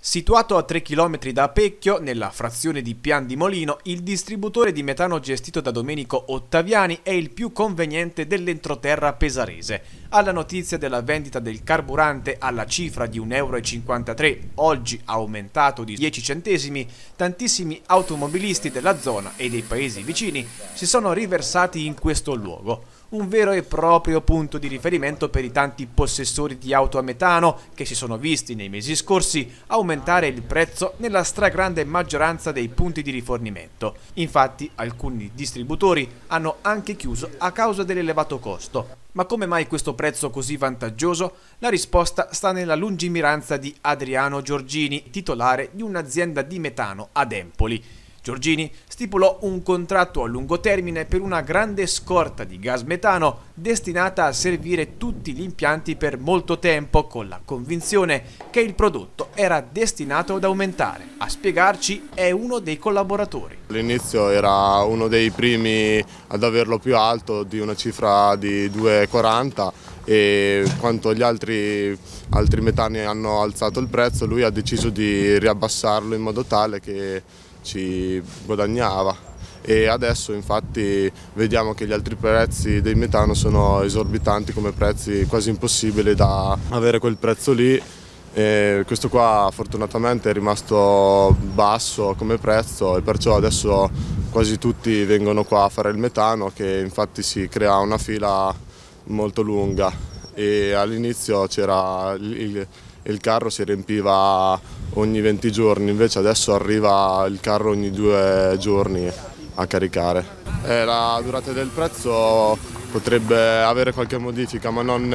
Situato a 3 km da Apecchio, nella frazione di Pian di Molino, il distributore di metano gestito da Domenico Ottaviani è il più conveniente dell'entroterra pesarese. Alla notizia della vendita del carburante alla cifra di 1,53 €, oggi aumentato di 10 centesimi, tantissimi automobilisti della zona e dei paesi vicini si sono riversati in questo luogo. Un vero e proprio punto di riferimento per i tanti possessori di auto a metano che si sono visti nei mesi scorsi aumentare il prezzo nella stragrande maggioranza dei punti di rifornimento. Infatti alcuni distributori hanno anche chiuso a causa dell'elevato costo. Ma come mai questo prezzo così vantaggioso? La risposta sta nella lungimiranza di Adriano Giorgini, titolare di un'azienda di metano ad Empoli. Giorgini stipulò un contratto a lungo termine per una grande scorta di gas metano destinata a servire tutti gli impianti per molto tempo, con la convinzione che il prodotto era destinato ad aumentare. A spiegarci è uno dei collaboratori. All'inizio era uno dei primi ad averlo più alto, di una cifra di 2,40, e quanto gli altri metani hanno alzato il prezzo, lui ha deciso di riabbassarlo in modo tale che ci guadagnava, e adesso infatti vediamo che gli altri prezzi del metano sono esorbitanti, come prezzi quasi impossibili da avere quel prezzo lì. E questo qua fortunatamente è rimasto basso come prezzo, e perciò adesso quasi tutti vengono qua a fare il metano, che infatti si crea una fila molto lunga, e all'inizio c'era il carro si riempiva ogni 20 giorni, invece adesso arriva il carro ogni 2 giorni a caricare. La durata del prezzo potrebbe avere qualche modifica, ma non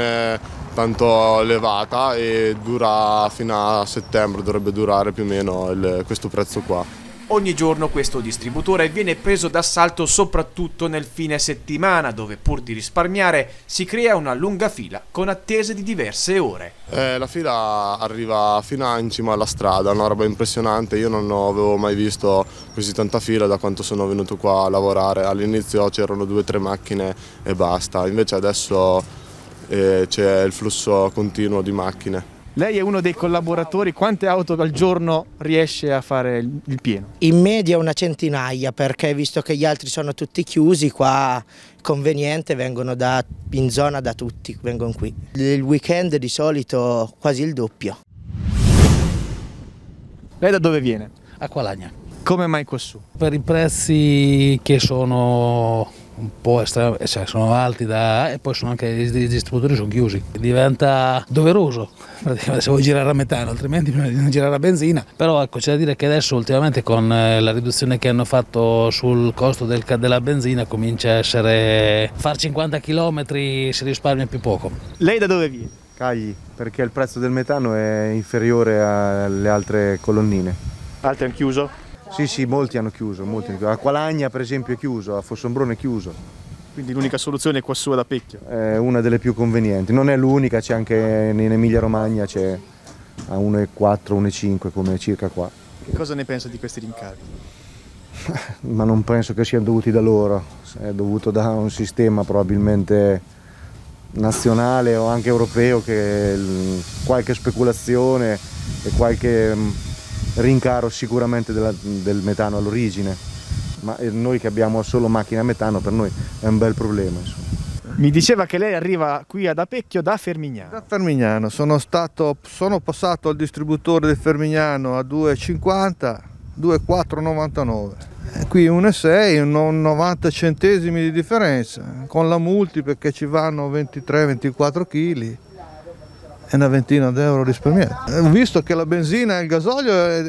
tanto elevata, e dura fino a settembre, dovrebbe durare più o meno questo prezzo qua. Ogni giorno questo distributore viene preso d'assalto soprattutto nel fine settimana, dove pur di risparmiare si crea una lunga fila con attese di diverse ore. La fila arriva fino in cima alla strada, è una roba impressionante. Io non avevo mai visto così tanta fila da quanto sono venuto qua a lavorare. All'inizio c'erano 2 o 3 macchine e basta, invece adesso c'è il flusso continuo di macchine. Lei è uno dei collaboratori, quante auto al giorno riesce a fare il pieno? In media una centinaia, perché visto che gli altri sono tutti chiusi, qua conveniente, vengono in zona da tutti, vengono qui. Il weekend di solito quasi il doppio. Lei da dove viene? Acqualagna. Come mai quassù? Per i prezzi che sono un po' estremi, cioè sono alti, e poi sono anche i distributori sono chiusi. Diventa doveroso se vuoi girare a metano, altrimenti bisogna girare a benzina. Però ecco, c'è da dire che adesso ultimamente con la riduzione che hanno fatto sul costo della benzina comincia a essere far 50 km si risparmia più poco. Lei da dove viene? Cagli, perché il prezzo del metano è inferiore alle altre colonnine. Altri hanno chiuso? Sì, molti hanno chiuso, Acqualagna per esempio è chiuso, a Fossombrone è chiuso. Quindi l'unica soluzione è quassù ad Apecchio? È una delle più convenienti, non è l'unica, c'è anche in Emilia Romagna, c'è a 1,4, 1,5 come circa qua. Che cosa ne pensa di questi rincari? Ma non penso che siano dovuti da loro, è dovuto da un sistema probabilmente nazionale o anche europeo, che qualche speculazione e qualche rincaro sicuramente del metano all'origine, ma noi che abbiamo solo macchine a metano, per noi è un bel problema, insomma. Mi diceva che lei arriva qui ad Apecchio da Fermignano. Da Fermignano, sono passato al distributore del Fermignano a 2,50, 2,499. Qui 1,6, 90 centesimi di differenza, con la multi perché ci vanno 23-24 kg. È una ventina d'euro risparmiati. Ho visto che la benzina e il gasolio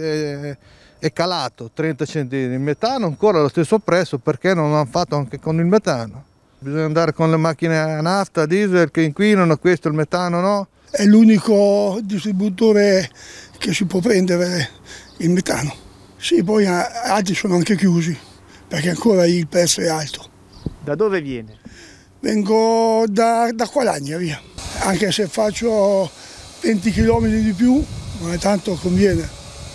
è calato 30 centesimi, il metano ancora allo stesso prezzo, perché non l'hanno fatto anche con il metano. Bisogna andare con le macchine a nafta, diesel che inquinano, questo il metano no. È l'unico distributore che si può prendere il metano. Sì, poi altri sono anche chiusi, perché ancora il prezzo è alto. Da dove viene? Vengo da Acqualagna, via. Anche se faccio 20 km di più, non è tanto conviene.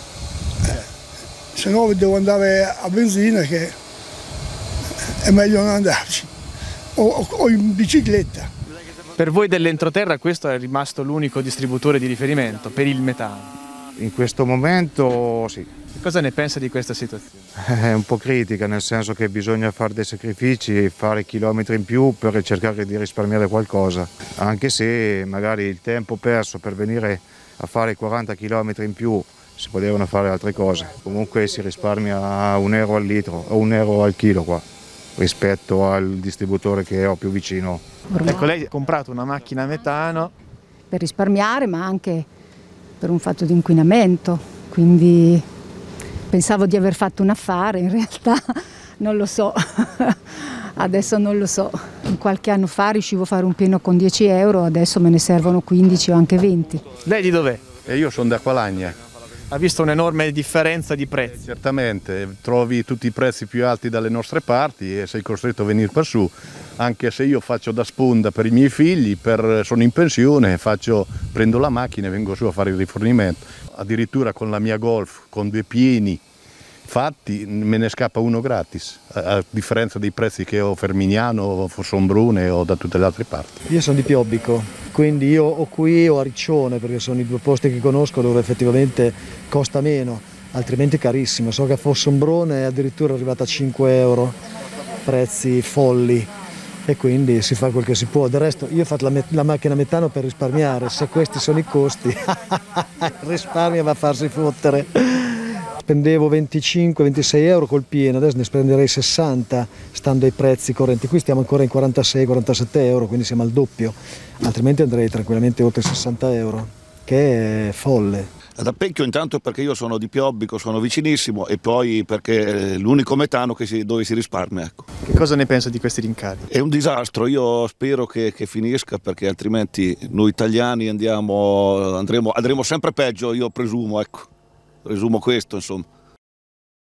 Se no devo andare a benzina, che è meglio non andarci. O in bicicletta. Per voi dell'entroterra questo è rimasto l'unico distributore di riferimento per il metano? In questo momento sì. Cosa ne pensa di questa situazione? È un po' critica, nel senso che bisogna fare dei sacrifici, fare chilometri in più per cercare di risparmiare qualcosa, anche se magari il tempo perso per venire a fare 40 km in più si potevano fare altre cose. Comunque si risparmia €1 al litro o €1 al chilo qua, rispetto al distributore che ho più vicino. Ecco, lei ha comprato una macchina a metano. Per risparmiare, ma anche per un fatto di inquinamento, quindi pensavo di aver fatto un affare, in realtà non lo so, adesso non lo so. Qualche anno fa riuscivo a fare un pieno con €10, adesso me ne servono 15 o anche 20. Lei di dov'è? Io sono da Qualagna. Ha visto un'enorme differenza di prezzi? Certamente, trovi tutti i prezzi più alti dalle nostre parti e sei costretto a venire per su, anche se io faccio da sponda per i miei figli, sono in pensione, prendo la macchina e vengo su a fare il rifornimento. Addirittura con la mia Golf, con 2 pieni fatti, me ne scappa uno gratis, a differenza dei prezzi che ho a Fermignano, o Fossombrone o da tutte le altre parti. Io sono di Piobbico, quindi io o qui o a Riccione, perché sono i 2 posti che conosco dove effettivamente costa meno, altrimenti è carissimo. So che a Fossombrone è addirittura arrivata a €5, prezzi folli, e quindi si fa quel che si può. Del resto io ho fatto la macchina a metano per risparmiare, se questi sono i costi, il risparmio va a farsi fottere. Spendevo 25-26 euro col pieno, adesso ne spenderei 60 stando ai prezzi correnti. Qui stiamo ancora in 46-47 euro, quindi siamo al doppio, altrimenti andrei tranquillamente oltre 60 euro, che è folle. Ad Apecchio intanto perché io sono di Piobbico, sono vicinissimo, e poi perché è l'unico metano dove si risparmia. Ecco. Che cosa ne pensa di questi rincari? È un disastro, io spero che finisca, perché altrimenti noi italiani andremo sempre peggio, io presumo, ecco. Presumo questo, insomma.